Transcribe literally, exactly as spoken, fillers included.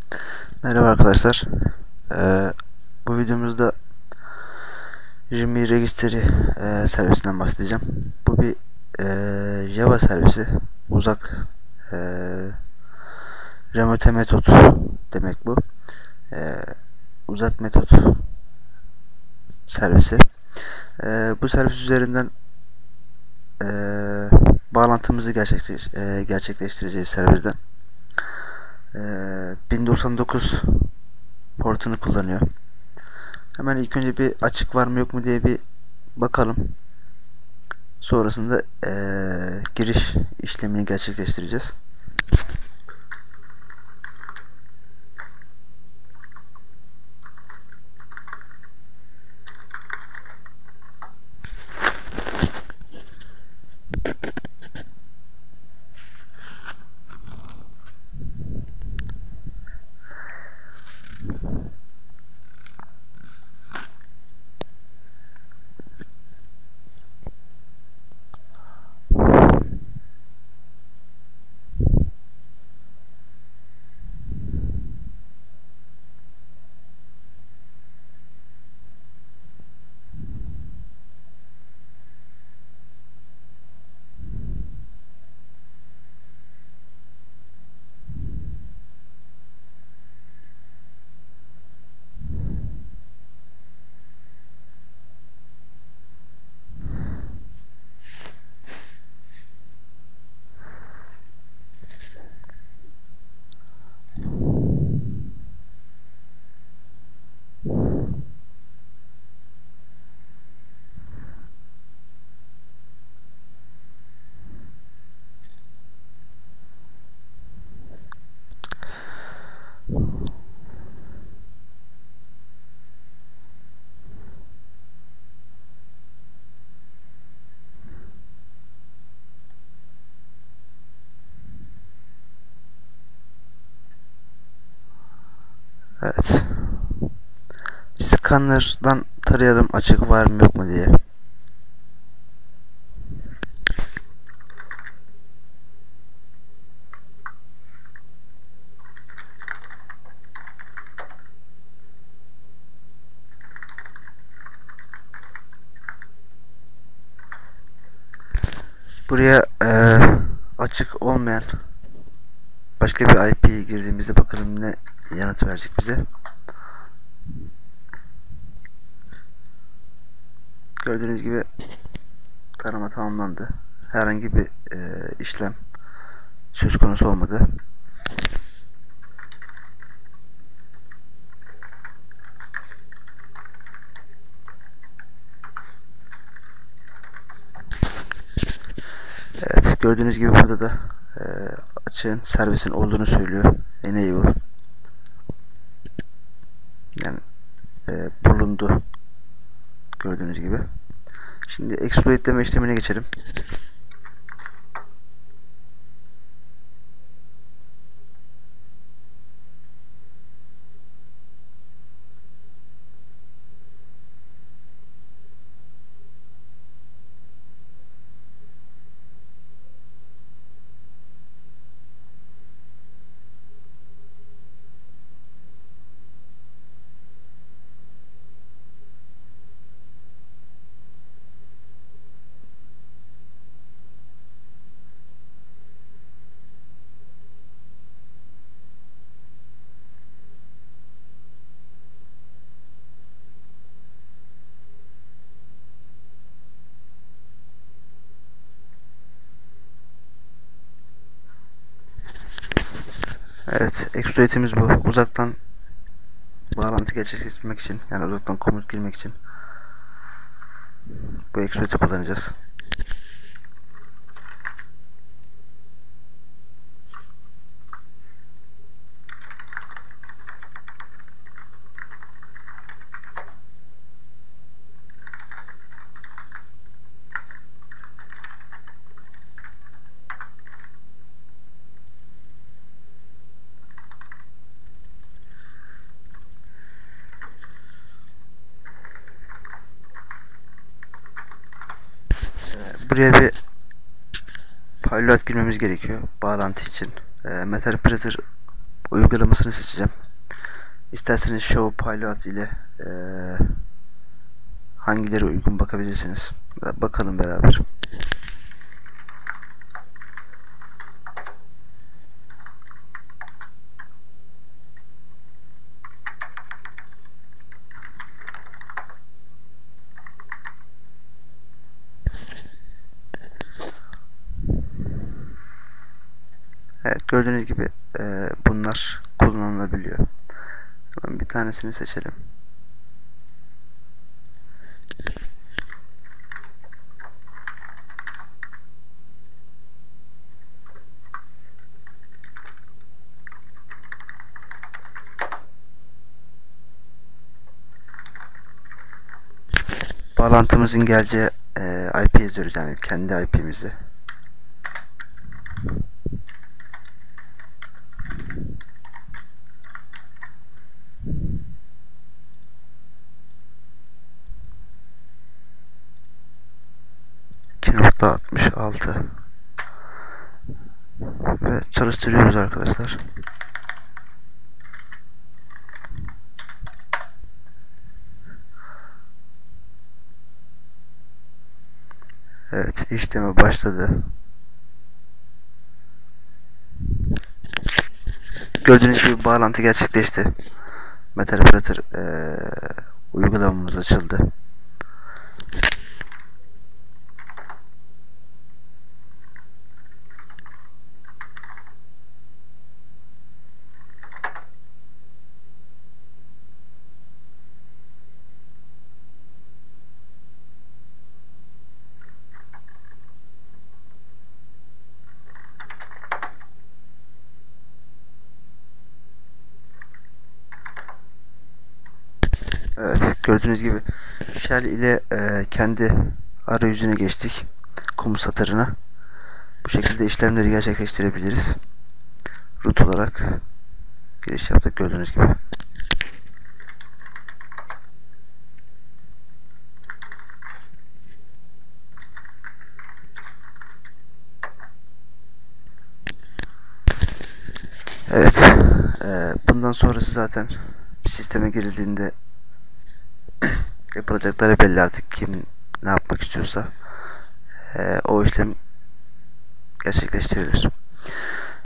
Merhaba arkadaşlar. Ee, bu videomuzda Jimmy Registry e, servisinden bahsedeceğim. Bu bir e, Java servisi. Uzak e, remote metot demek bu. E, uzak metot servisi. E, bu servis üzerinden e, bağlantımızı gerçekleş, e, gerçekleştireceğiz serverden. E, bin doksan dokuz portunu kullanıyor. Hemen ilk önce bir açık var mı yok mu diye bir bakalım. Sonrasında ee, giriş işlemini gerçekleştireceğiz. Evet. Scanner'dan tarayalım açık var mı yok mu diye. Buraya e, açık olmayan başka bir I P girdiğimizde bakalım ne yanıt verecek bize. Gördüğünüz gibi tarama tamamlandı. Herhangi bir e, işlem söz konusu olmadı. Evet, gördüğünüz gibi burada da e, açığın servisin olduğunu söylüyor. Enable. Yani e, bulundu. Gördüğünüz gibi. Şimdi exploitleme işlemine geçelim. Evet, exploit'imiz bu. Uzaktan bağlantı gerçekleştirmek için, yani uzaktan komut girmek için bu exploit'i kullanacağız. Buraya bir pilot girmemiz gerekiyor bağlantı için. E, Meterpreter uygulamasını seçeceğim. İsterseniz Show Pilot ile e, hangileri uygun bakabilirsiniz. Bakalım beraber. Evet, gördüğünüz gibi e, bunlar kullanılabiliyor. Hemen bir tanesini seçelim. Bağlantımızın geleceği e, I P yazıyoruz, yani kendi I P'mizi. iki nokta altmış altı ve çalıştırıyoruz arkadaşlar. Evet, işleme başladı. Gördüğünüz gibi bağlantı gerçekleşti. MetaOperator e, uygulamamız açıldı. Evet, gördüğünüz gibi Shell ile e, kendi arayüzüne geçtik. Komut satırına. Bu şekilde işlemleri gerçekleştirebiliriz. Root olarak giriş yaptık gördüğünüz gibi. Evet, e, bundan sonrası zaten sisteme girildiğinde yapılacakları belli, artık kim ne yapmak istiyorsa e, o işlem gerçekleştirilir.